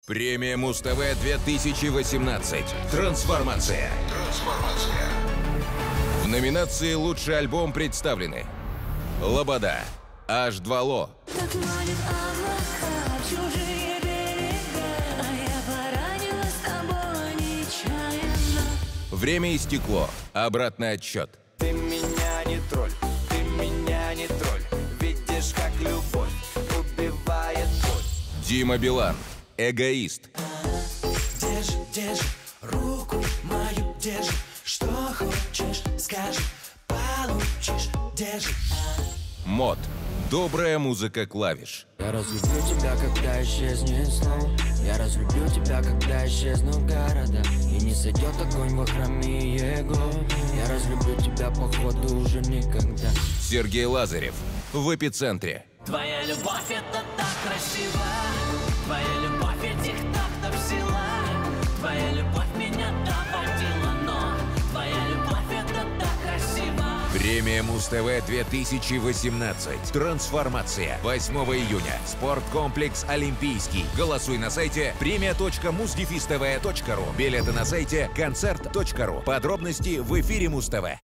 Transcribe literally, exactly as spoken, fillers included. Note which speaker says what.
Speaker 1: Премия Муз-ТВ две тысячи восемнадцать. Трансформация. Трансформация. В номинации «Лучший альбом» представлены Лобода, Аш два Ло,
Speaker 2: Так манит облака в чужие берега, а я поранилась тобой нечаянно.
Speaker 1: Время и стекло. Обратный отсчет.
Speaker 3: Ты меня не тролль, ты меня не тролль. Видишь, как любовь убивает боль.
Speaker 1: Дима Билан, Эгоист.
Speaker 4: Держи, держи руку мою, держи. Что хочешь, скажи, получишь, держи.
Speaker 1: Мод. Добрая музыка клавиш.
Speaker 5: Я разлюблю тебя, когда исчезнет снова. Я разлюблю тебя, когда исчезнут города. И не сойдет огонь во храме его. Я разлюблю тебя, походу, уже никогда.
Speaker 1: Сергей Лазарев. В эпицентре.
Speaker 6: Твоя любовь — это так красиво. Твоя любовь этих так-то взяла. Твоя любовь меня доводила, но твоя любовь — это так красиво.
Speaker 1: Премия Муз-ТВ две тысячи восемнадцать. Трансформация. восьмого июня. Спорткомплекс Олимпийский. Голосуй на сайте премия точка муз дефис тв точка ру. Билеты на сайте концерт точка ру. Подробности в эфире Муз-ТВ.